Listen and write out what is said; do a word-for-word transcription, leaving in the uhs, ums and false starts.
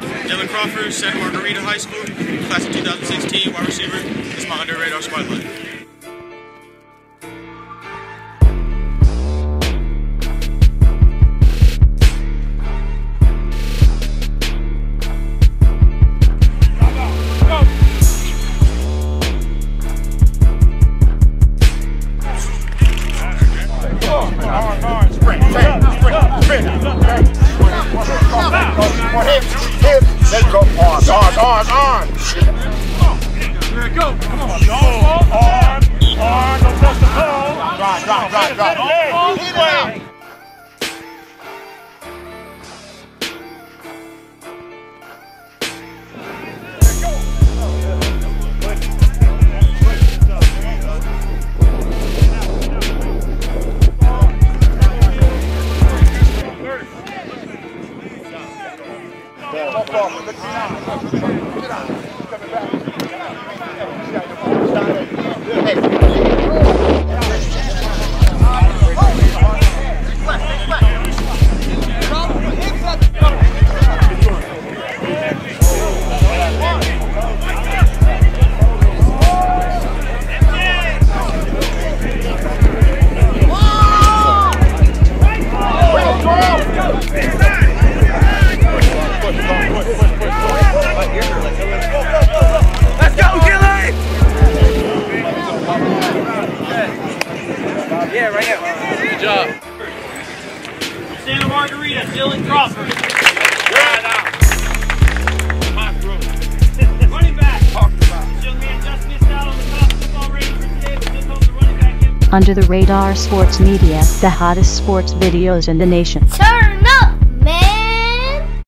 Dylan Crawford, Santa Margarita High School, class of two thousand sixteen, wide receiver. This is my under radar spotlight. Let's go. On, on, on, on. Here it goes. Come on. On, on, on. Don't touch the ball. Drive, drive, drive, drive. All the way. Yeah, right here. Good job. Santa Margarita, Dylan Crawford. Right out. Running back. This young man just missed out on the top football rating for today, but just hopes the running back in. Under the Radar Sports Media, the hottest sports videos in the nation. Turn